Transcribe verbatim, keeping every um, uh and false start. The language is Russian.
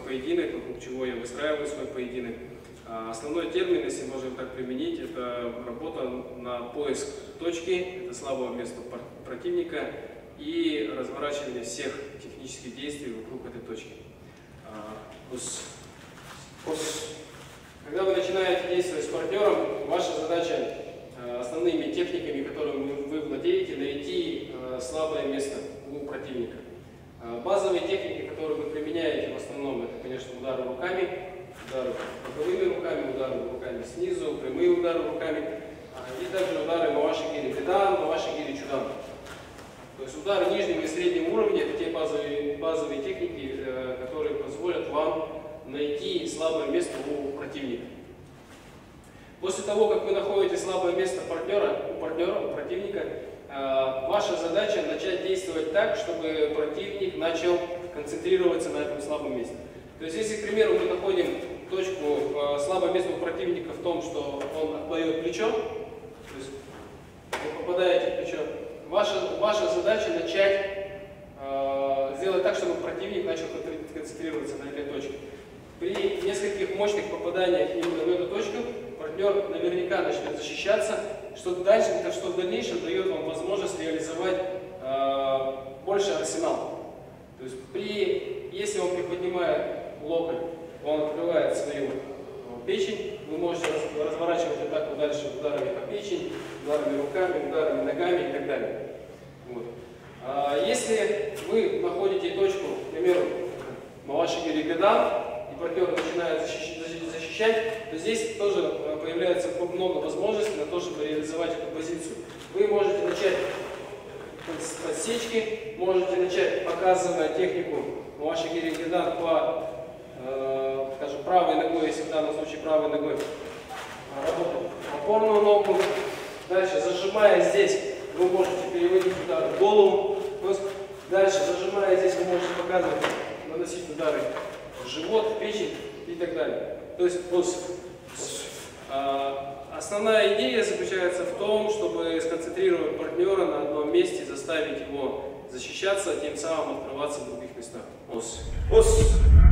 поединок, вокруг чего я выстраиваю свой поединок. Основной термин, если можем так применить, это работа на поиск точки, это слабого места противника и разворачивание всех технических действий вокруг этой точки. Когда вы начинаете действовать с партнером, ваша задача основными техниками, которыми вы владеете, найти слабое место у противника. Базовые техники, которые вы применяете в основном, это, конечно, удары руками, удары боковыми руками, удары руками снизу, прямые удары руками, и также удары маваши-гири бедан, маваши-гири чудан. То есть удары нижнего и среднего уровня – это те базовые, базовые техники, которые позволят вам найти слабое место у противника. После того, как вы находите слабое место партнера, у партнера, у противника, ваша задача начать действовать так, чтобы противник начал концентрироваться на этом слабом месте. То есть, если, к примеру, мы находим точку, слабое место у противника в том, что он отдает плечо, то есть вы попадаете в плечо, ваша, ваша задача начать э, сделать так, чтобы противник начал концентрироваться на этой точке. При нескольких мощных попаданиях именно в эту точку партнер наверняка начнет защищаться, что дальше, что в дальнейшем дает вам возможность реализовать э, больше арсенал. То есть, при, если он приподнимает локоть, он открывает свою печень, вы можете разворачивать атаку дальше ударами по печени, ударами руками, ударами ногами и так далее. Вот. А если вы находите точку, к примеру, маваши-гири бедан, и партнер начинает защищать, то здесь тоже появляется много возможностей на то, чтобы реализовать эту позицию. Вы можете начать с подсечки, можете начать, показывая технику маваши-гири бедан по, э, скажем, правой ногой, если в данном случае правой ногой работать опорную ногу. Дальше, зажимая здесь, вы можете переводить удар в голову. Дальше, зажимая здесь, вы можете показывать, наносить удары в живот, в печень и так далее. То есть, основная идея заключается в том, чтобы сконцентрировать партнера на одном месте, заставить его защищаться, тем самым открываться в других местах. Ос. Ос.